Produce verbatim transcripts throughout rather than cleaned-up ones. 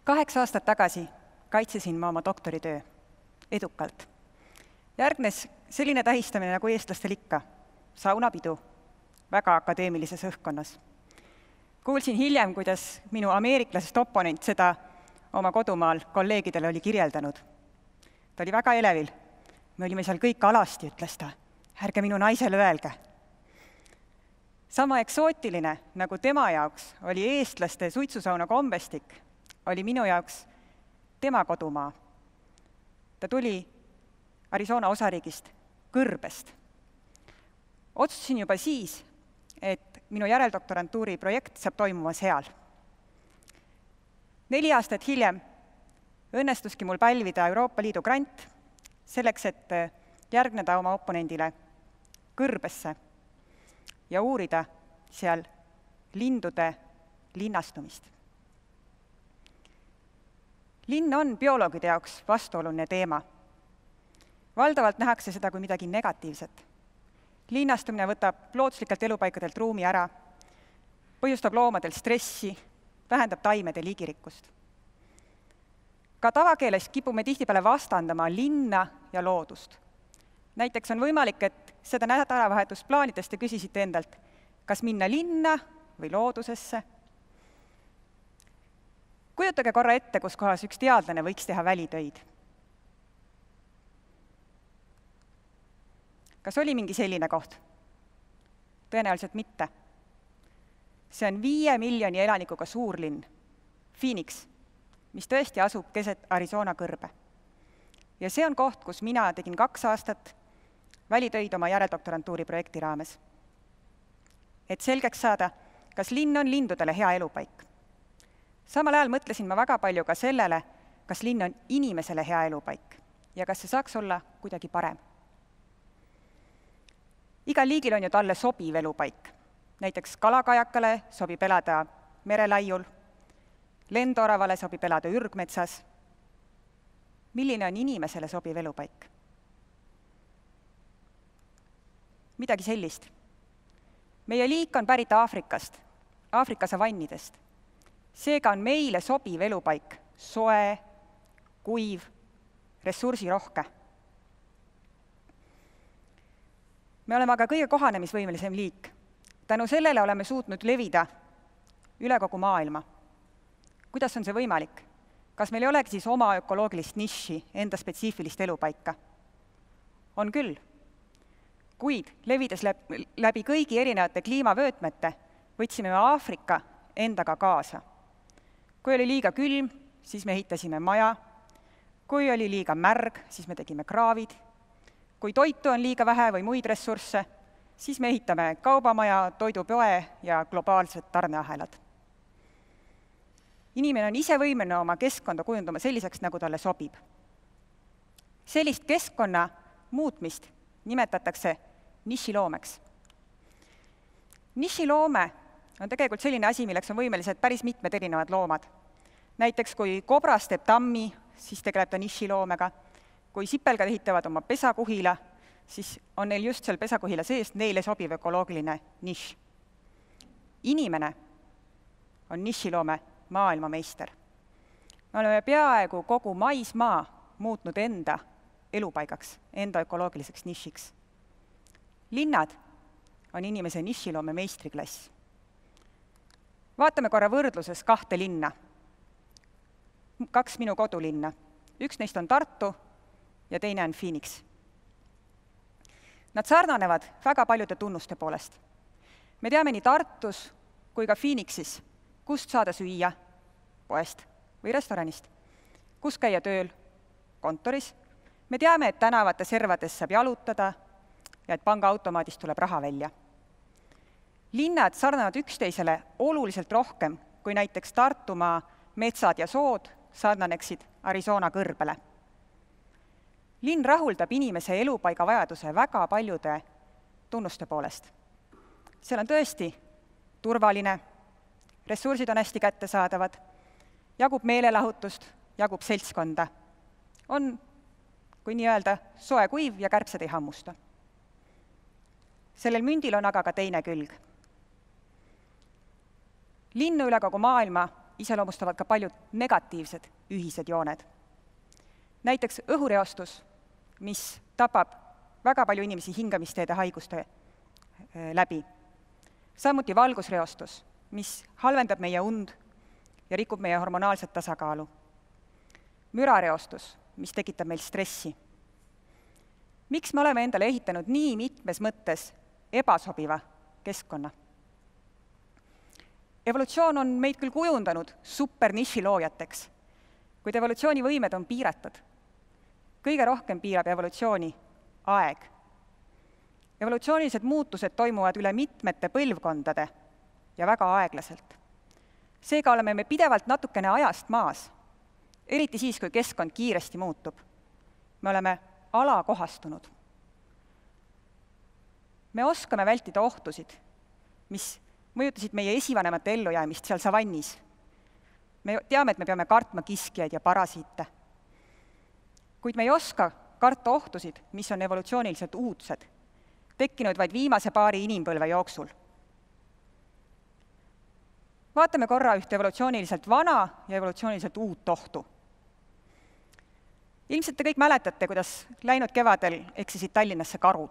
Kaheksa aastat tagasi kaitsesin ma oma doktoritöö edukalt. Järgnes selline tähistamine nagu eestlastel ikka, saunapidu, väga akadeemilises õhkkonnas. Kuulsin hiljem, kuidas minu ameeriklasest oponent seda oma kodumaal kolleegidele oli kirjeldanud. Ta oli väga elevil. Me olime seal kõik alasti, ütles ta. Ärge minu naisele öelge. Sama eksootiline, nagu tema jaoks oli eestlaste suitsusauna kombestik, oli minu jaoks tema kodumaa. Ta tuli Arizona osariigist Kõrbest. Otsustasin juba siis, et minu järeldoktorantuuri projekt saab toimuma seal. Neli aastat hiljem õnnestuski mul pälvida Euroopa Liidu grant selleks, et järgneda oma oponendile Kõrbesse ja uurida seal lindude linnastumist. Linn on bioloogide jaoks vastuoluline teema. Valdavalt nähakse seda kui midagi negatiivset. Linnastumine võtab looduslikelt elupaikadelt ruumi ära, põhjustab loomadel stressi, vähendab taimede liigirikkust. Ka tavakeeles kipume tihtipeale vastandama linna ja loodust. Näiteks on võimalik, et seda nädalavahetust plaanides te küsisite endalt, kas minna linna või loodusesse. Kujutage korra ette, kus kohas üks teadlane võiks teha välitöid. Kas oli mingi selline koht? Tõenäoliselt mitte. See on viie miljoni elanikuga suurlinn, Phoenix, mis tõesti asub keset Arizona kõrbe. Ja see on koht, kus mina tegin kaks aastat välitöid oma järeldoktorantuuri projekti raames. Et selgeks saada, kas linn on lindudele hea elupaik. Samal ajal mõtlesin ma väga palju ka sellele, kas linn on inimesele hea elupaik ja kas see saaks olla kuidagi parem. Igal liigil on ju talle sobiv elupaik. Näiteks kalakajakale sobib elada merelaiul, lendoravale sobib elada ürgmetsas. Milline on inimesele sobiv elupaik? Midagi sellist. Meie liik on pärit Aafrikast, Aafrika savannidest. Seega on meile sobiv elupaik soe, kuiv, ressursirohke. Me oleme aga kõige kohanemisvõimelisem liik. Tänu sellele oleme suutnud levida üle kogu maailma. Kuidas on see võimalik? Kas meil ei olegi siis oma ökoloogilist niši, enda spetsiifilist elupaika? On küll. Kuid levides läbi kõigi erinevate kliimavöötmete, võtsime me Aafrika endaga kaasa. Kui oli liiga külm, siis me ehitasime maja. Kui oli liiga märg, siis me tegime kraavid. Kui toitu on liiga vähe või muid ressursse, siis me ehitame kaubamaja, toidupoe ja globaalsed tarneahelad. Inimene on ise võimeline oma keskkonda kujundama selliseks, nagu talle sobib. Sellist keskkonna muutmist nimetatakse nišiloomeks. Nišiloome on tegelikult selline asi, milleks on võimelised päris mitmed erinevad loomad. Näiteks kui kobras teeb tammi, siis tegeleb ta nišiloomega. Kui sipelgad ehitavad oma pesakuhila, siis on neil just seal pesakuhila sees neile sobiv ökoloogiline niš. Inimene on nišiloome maailmameister. Me oleme peaaegu kogu maismaa muutnud enda elupaigaks, enda ökoloogiliseks nišiks. Linnad on inimese nišiloome meistriklass. Vaatame korra võrdluses kahte linna. Kaks minu kodulinna. Üks neist on Tartu ja teine on Phoenix. Nad sarnanevad väga paljude tunnuste poolest. Me teame nii Tartus kui ka Phoenixis, kust saada süüa, poest või restoranist, kus käia tööl, kontoris. Me teame, et tänavate servades saab jalutada ja et pangaautomaadist tuleb raha välja. Linnad sarnavad üksteisele oluliselt rohkem, kui näiteks Tartumaa metsad ja sood sarnaneksid Arizona kõrbele. Linn rahuldab inimese elupaiga vajaduse väga paljude tunnuste poolest. Seal on tõesti turvaline, ressursid on hästi kättesaadavad, jagub meelelahutust, jagub seltskonda. On, kui nii öelda, soe kuiv ja kärbsed ei hammusta. Sellel mündil on aga ka teine külg. Linnu üle kogu maailma iseloomustavad ka paljud negatiivsed ühised jooned. Näiteks õhureostus, mis tapab väga palju inimesi hingamisteede haiguste läbi. Samuti valgusreostus, mis halvendab meie und ja rikub meie hormonaalset tasakaalu. Mürareostus, mis tekitab meil stressi. Miks me oleme endale ehitanud nii mitmes mõttes ebasobiva keskkonna? Evolutsioon on meid küll kujundanud superniši loojateks, kuid evolutsiooni võimed on piiratud. Kõige rohkem piirab evolutsiooni aeg. Evolutsioonilised muutused toimuvad üle mitmete põlvkondade ja väga aeglaselt. Seega oleme me pidevalt natukene ajast maas, eriti siis, kui keskkond kiiresti muutub. Me oleme alakohastunud. Me oskame vältida ohtusid, mis mõjutasid meie esivanemate ellujäämist seal savannis. Me teame, et me peame kartma kiskjaid ja parasiite. Kuid me ei oska karta ohtusid, mis on evolutsiooniliselt uudsed, tekkinud vaid viimase paari inimpõlve jooksul. Vaatame korra ühte evolutsiooniliselt vana ja evolutsiooniliselt uut ohtu. Ilmselt te kõik mäletate, kuidas läinud kevadel eksisid Tallinnasse karud.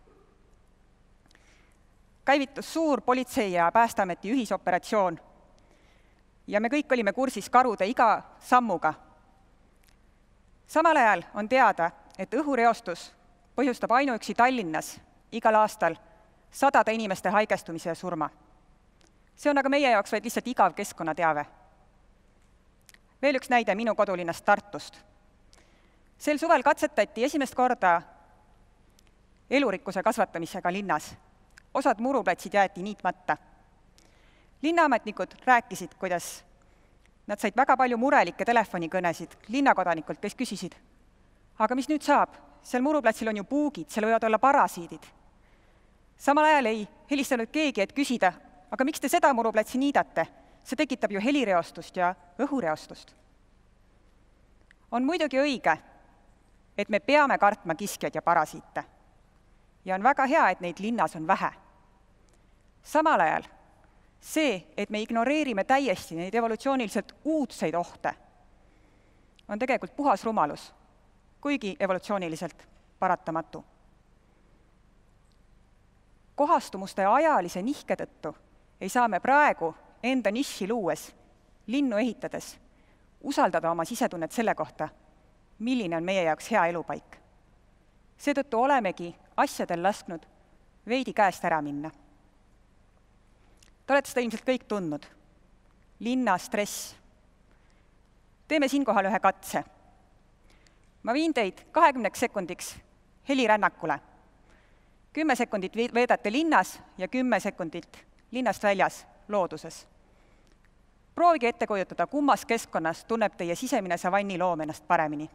Käivitus suur politsei ja Päästeameti ühisoperatsioon ja me kõik olime kursis karude iga sammuga. Samal ajal on teada, et õhureostus põhjustab ainuüksi Tallinnas igal aastal sadade inimeste haigestumise ja surma. See on aga meie jaoks vaid lihtsalt igav keskkonnateave. Veel üks näide minu kodulinnast Tartust. Sel suvel katsetati esimest korda elurikkuse kasvatamisega linnas. Osad muruplatsid jäeti niitmata. Linnaametnikud rääkisid, kuidas nad said väga palju murelikke telefonikõnesid linnakodanikult, kes küsisid, aga mis nüüd saab? Seal muruplatsil on ju puugid, seal võivad olla parasiidid. Samal ajal ei helistanud keegi, et küsida, aga miks te seda muruplatsi niidate? See tekitab ju helireostust ja õhureostust. On muidugi õige, et me peame kartma kiskjaid ja parasiite. Ja on väga hea, et neid linnas on vähe. Samal ajal see, et me ignoreerime täiesti neid evolutsiooniliselt uudseid ohte, on tegelikult puhas rumalus, kuigi evolutsiooniliselt paratamatu. Kohastumuste ajalise nihke tõttu ei saa me praegu enda niši luues, linnu ehitades, usaldada oma sisetunnet selle kohta, milline on meie jaoks hea elupaik. Seetõttu olemegi asjadel lasknud veidi käest ära minna. Te olete seda ilmselt kõik tundnud. Linna stress. Teeme siinkohal ühe katse. Ma viin teid kahekümneks sekundiks helirännakule. Kümme sekundit veedate linnas ja kümme sekundit linnast väljas looduses. Proovige ette kujutada, kummas keskkonnas tunneb teie sisemine savanni loom ennast paremini.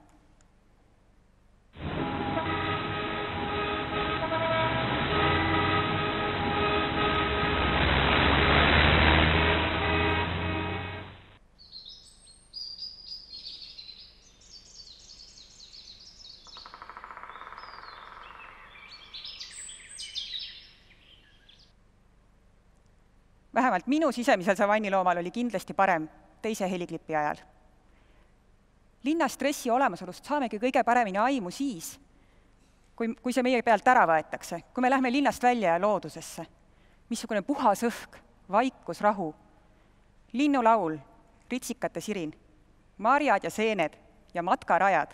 Vähemalt minu sisemisel savanniloomal oli kindlasti parem teise heliklipi ajal. Linna stressi olemasolust saamegi kõige paremini aimu siis, kui, kui see meie pealt ära võetakse, kui me lähme linnast välja ja loodusesse. Missugune puhas õhk, vaikus, rahu, linnulaul, ritsikate sirin, marjad ja seened ja matkarajad.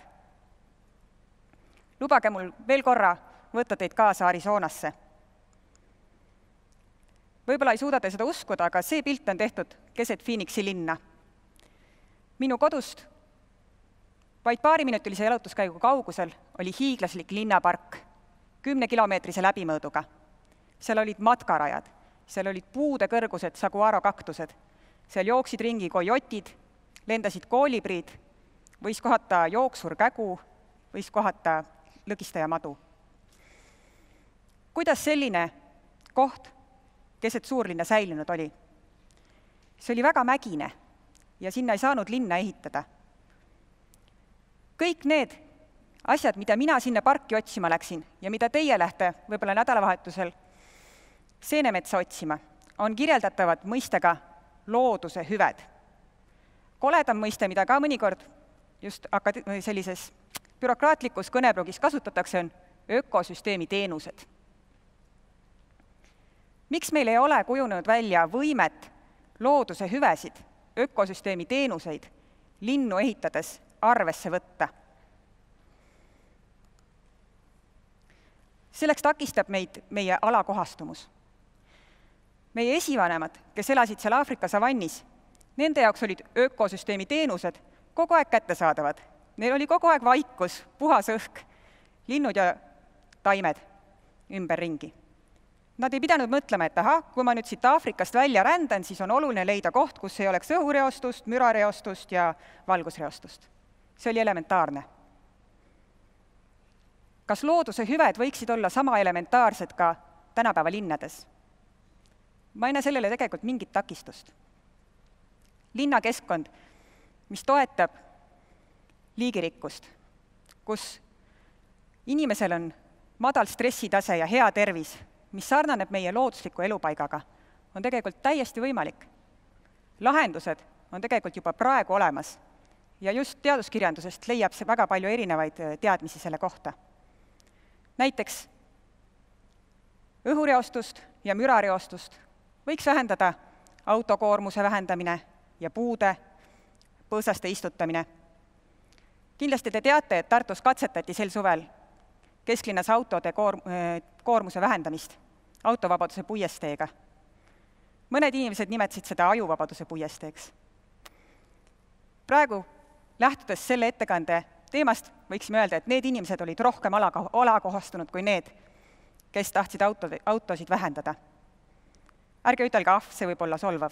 Lubage mul veel korra võtta teid kaasa Arizonasse. Võib-olla ei suuda te seda uskuda, aga see pilt on tehtud keset Phoenixi linna. Minu kodust vaid paariminutilise jalutuskäigu kaugusel oli hiiglaslik linnapark kümnekilomeetrise läbimõõduga. Seal olid matkarajad, seal olid puude kõrgused saguaro kaktused, seal jooksid ringi kojotid, lendasid koolibriid, võis kohata jooksur kägu, võis kohata lõgistaja madu. Kuidas selline koht keset suurlinna säilinud oli? See oli väga mägine ja sinna ei saanud linna ehitada. Kõik need asjad, mida mina sinna parki otsima läksin ja mida teie lähte võib-olla nädalavahetusel seenemetsa otsima, on kirjeldatavad mõistega looduse hüved. Koledam mõiste, mida ka mõnikord just akade- sellises bürokraatlikus kõnepruugis kasutatakse, on ökosüsteemi teenused. Miks meil ei ole kujunenud välja võimet looduse hüvesid, ökosüsteemi teenuseid linnu ehitades arvesse võtta? Selleks takistab meid meie alakohastumus. Meie esivanemad, kes elasid seal Aafrika savannis, nende jaoks olid ökosüsteemi teenused kogu aeg kättesaadavad. Neil oli kogu aeg vaikus, puhas õhk, linnud ja taimed ümberringi. Nad ei pidanud mõtlema, et aha, kui ma nüüd siit Aafrikast välja rändan, siis on oluline leida koht, kus ei oleks õhureostust, mürareostust ja valgusreostust. See oli elementaarne. Kas looduse hüved võiksid olla sama elementaarsed ka tänapäeva linnades? Ma ei näe sellele tegelikult mingit takistust. Linnakeskkond, mis toetab liigirikkust, kus inimesel on madal stressitase ja hea tervis, mis sarnaneb meie loodusliku elupaigaga, on tegelikult täiesti võimalik. Lahendused on tegelikult juba praegu olemas ja just teaduskirjandusest leiab see väga palju erinevaid teadmisi selle kohta. Näiteks õhureostust ja mürareostust võiks vähendada autokoormuse vähendamine ja puude põõsaste istutamine. Kindlasti te teate, et Tartus katsetati sel suvel kesklinnas autode koor- koormuse vähendamist autovabaduse puiesteega. Mõned inimesed nimetasid seda ajuvabaduse puiesteeks. Praegu, lähtudes selle ettekande teemast, võiksime öelda, et need inimesed olid rohkem alakoh- alakohastunud kui need, kes tahtsid auto, autosid vähendada. Ärge ütelge, ah, see võib olla solvav.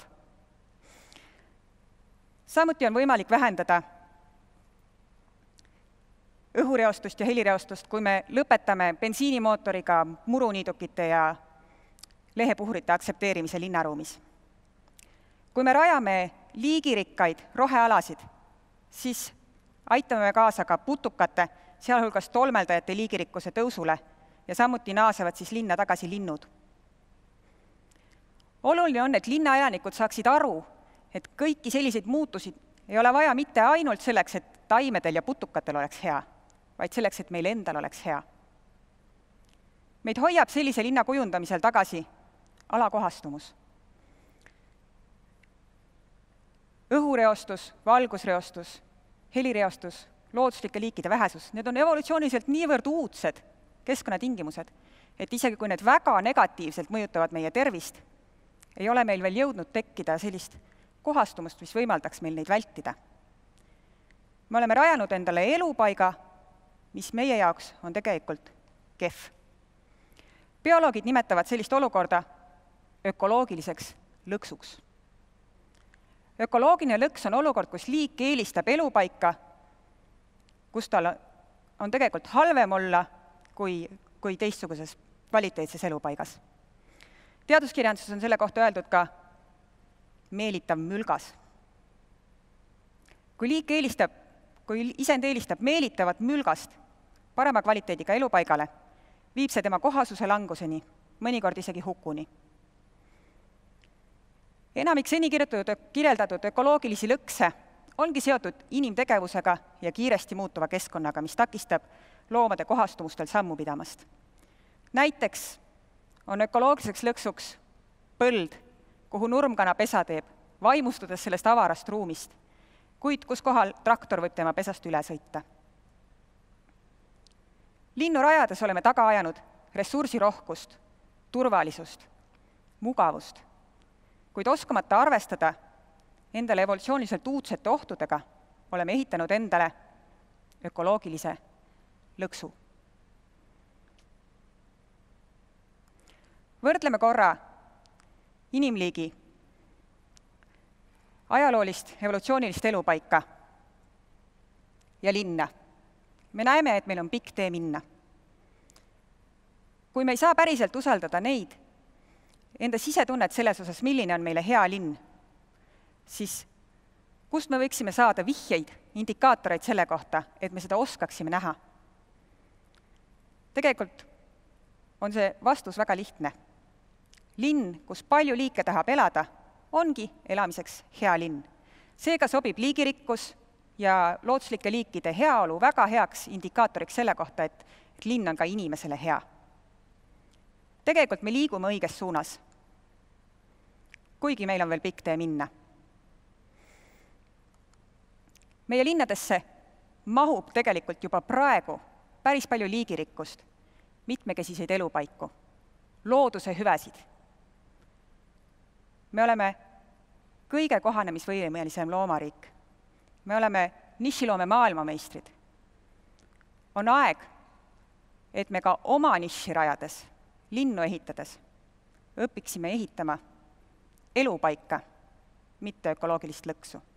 Samuti on võimalik vähendada õhureostust ja helireostust, kui me lõpetame bensiinimootoriga muruniidukite ja lehepuhurite aktsepteerimise linnaruumis. Kui me rajame liigirikkaid rohealasid, siis aitame kaasa ka putukate, sealhulgas tolmeldajate liigirikkuse tõusule ja samuti naasevad siis linna tagasi linnud. Oluline on, et linnaelanikud saaksid aru, et kõiki selliseid muutusi ei ole vaja mitte ainult selleks, et taimedel ja putukatel oleks hea, vaid selleks, et meil endal oleks hea. Meid hoiab sellise linna kujundamisel tagasi alakohastumus. Õhureostus, valgusreostus, helireostus, looduslike liikide vähesus, need on evolutsiooniliselt niivõrd uudsed keskkonnatingimused, et isegi kui need väga negatiivselt mõjutavad meie tervist, ei ole meil veel jõudnud tekkida sellist kohastumust, mis võimaldaks meil neid vältida. Me oleme rajanud endale elupaiga, mis meie jaoks on tegelikult kehv. Bioloogid nimetavad sellist olukorda ökoloogiliseks lõksuks. Ökoloogiline lõks on olukord, kus liik eelistab elupaika, kus tal on tegelikult halvem olla kui, kui teistsuguses kvaliteetses elupaigas. Teaduskirjanduses on selle kohta öeldud ka meelitav mülgas. Kui liik eelistab, kui isend eelistab meelitavat mülgast parema kvaliteediga elupaigale, viib see tema kohasuse languseni, mõnikord isegi hukuni. Enamik seni kirjeldatud ökoloogilisi lõkse ongi seotud inimtegevusega ja kiiresti muutuva keskkonnaga, mis takistab loomade kohastumustel sammu pidamast. Näiteks on ökoloogiliseks lõksuks põld, kuhu nurmkana pesa teeb, vaimustudes sellest avarast ruumist, kuid kus kohal traktor võib tema pesast üle sõita. Linnu rajades oleme taga ajanud ressursirohkust, turvalisust, mugavust, kuid oskamata arvestada endale evolutsiooniliselt uudsete ohtudega, oleme ehitanud endale ökoloogilise lõksu. Võrdleme korra inimliigi ajaloolist evolutsioonilist elupaika ja linna. Me näeme, et meil on pikk tee minna. Kui me ei saa päriselt usaldada neid, enda sisetunnet selles osas, milline on meile hea linn, siis kust me võiksime saada vihjeid, indikaatoreid selle kohta, et me seda oskaksime näha? Tegelikult on see vastus väga lihtne. Linn, kus palju liike tahab elada, ongi elamiseks hea linn. Seega sobib liigirikkus ja looduslike liikide heaolu väga heaks indikaatoriks selle kohta, et, et linn on ka inimesele hea. Tegelikult me liigume õiges suunas, kuigi meil on veel pikk tee minna. Meie linnadesse mahub tegelikult juba praegu päris palju liigirikkust, mitmekesiseid elupaiku, looduse hüvesid. Me oleme kõige kohanemisvõimelisem loomariik. Me oleme nišiloome maailmameistrid. On aeg, et me ka oma niši rajades, linnu ehitades, õpiksime ehitama elupaika, mitte ökoloogilist lõksu.